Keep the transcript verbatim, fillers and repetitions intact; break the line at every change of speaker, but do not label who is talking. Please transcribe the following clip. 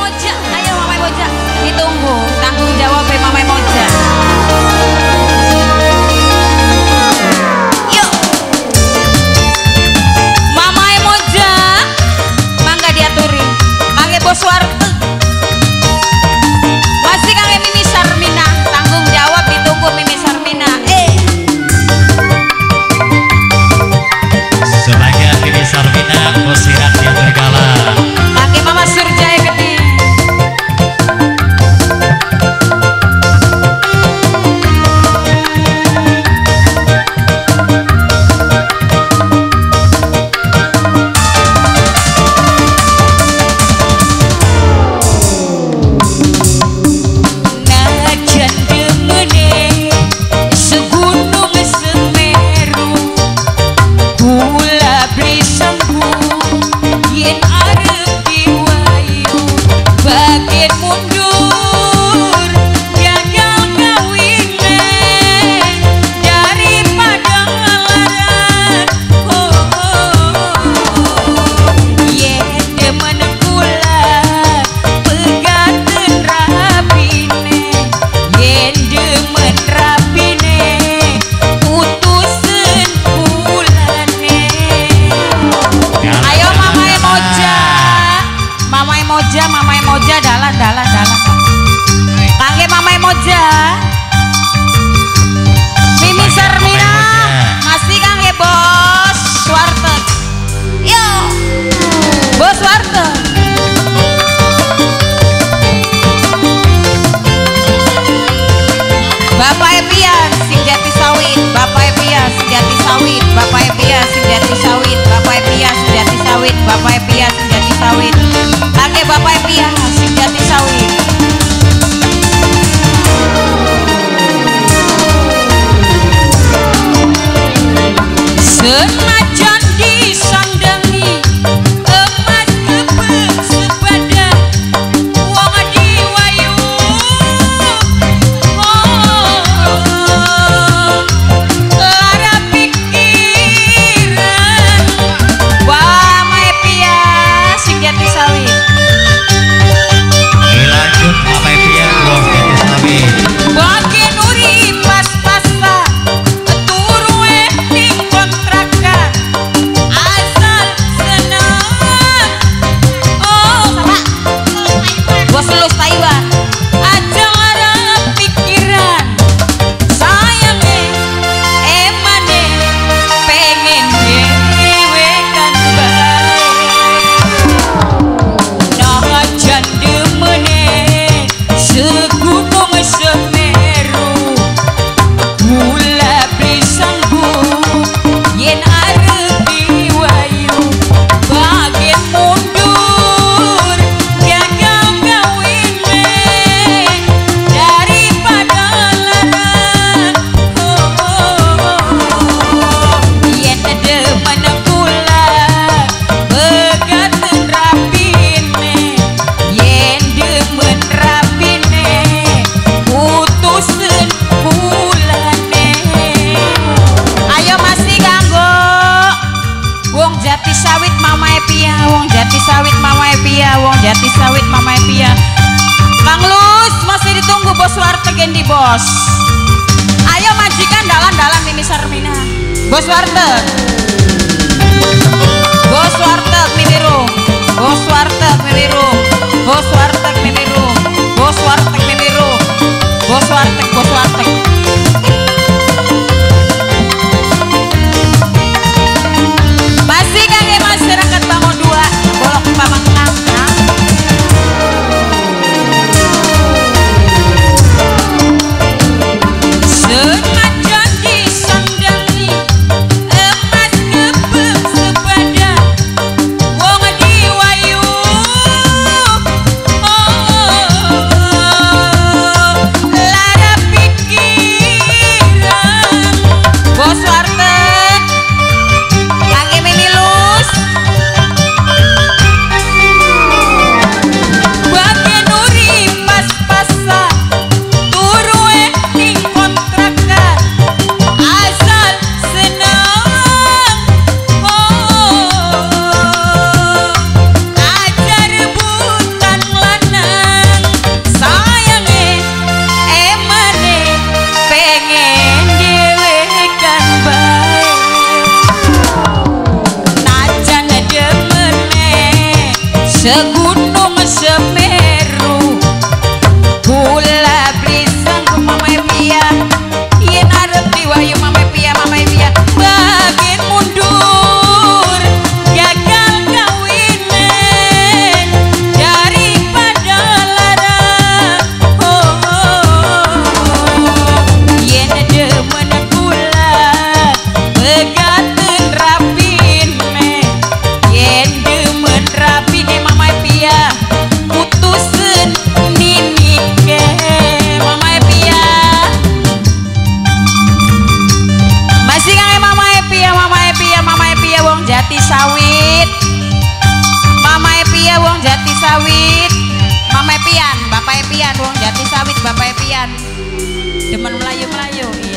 Moja, ayo Mamai Moja, ditunggu tanggung jawab Mamai Moja. Yuk, Mamai Moja, mangga diaturi, kangge bos warteg, masih kangge Mimi Sarmina, tanggung jawab ditunggu Mimi Sarmina. Eh,
sebagai Mimi Sarmina, bos sirat yang bergala.
kangge Mama Surjaya gede. Najan demene segunung Semeru, kula beli sanggu yen arep diwayu, bagian mundur gagal kawine daripada ngelaran. Oh, yen demen kula pegaten rapine, yen demen rapine putusen kulane. Ayo Mamai Moja, Mamai Moja, Mamai Moja, dalan, dalan, dalan. Kangge Mamai Moja, Mimi Sarmina, masih kangge bos warteg. Yo, bos warteg. Bapak Epian, sing jati sawit. Bapak Epian, sing jati sawit. Bapak Epian, sing jati sawit. Bapak Epian, sing jati sawit. Bapak Epian, sing jati sawit. Kangge Bapak Epian, sing jati sawit. Senajan disandangi emas kebek sepadan, wong diwayu lara pikiran. Wah Mae Pia sing jati sawit.
Lanjut Mamai Pia, bos jati sawit.
Bagian uri pas-pasan turu ning kontrakan, asal senang. Oh sama bos lulus Taiwan aja ngarep pikiran, sayangnya emane pengen dewe kan baik. Najan demene segunung Semeru, kula beli sanggu yen arep diwayu, bagian mundur gagal kawine daripada larang. Oh, yen demen kula pegaten rapine, yen demen rapine putusen kulane. Ayo masih kanggo wong jati sawit Mamai Pia, wong jati sawit Mamai Pia, wong jati sawit Mamai Pia. Kang Lus masih ditunggu bos warteg di bos. Ayo majikan dalan-dalan Mimi Sarmina. Bos warteg, bos warteg Mimi Rum, bos warteg Mimi Rum, bos warteg Mimi Rum, bos warteg Mimi Rum, bos warteg, bos warteg. Masih kangge masyarakat Bangun dua, bolok Pamengkang. Senajan disandangi emas kebek sepadan, wong diwayu lara pikiran. segunung Semeru kula blisang ku Mama Epia yen arep diwayu Mama Epia Mama Epia bagian mundur gagal kawinen daripada lara oh, oh, oh. Yen demen kula begaten rapin me yen demen rapi ne Mama Epia putusen ninike Mama Epia masih kangen Mama Epia Mama Epia Mama Epia wong Jati Sawit Mama Epia wong Jati Sawit Mama Epian Bapak Epian wong Jati Sawit Bapak Epian demen melayu-melayu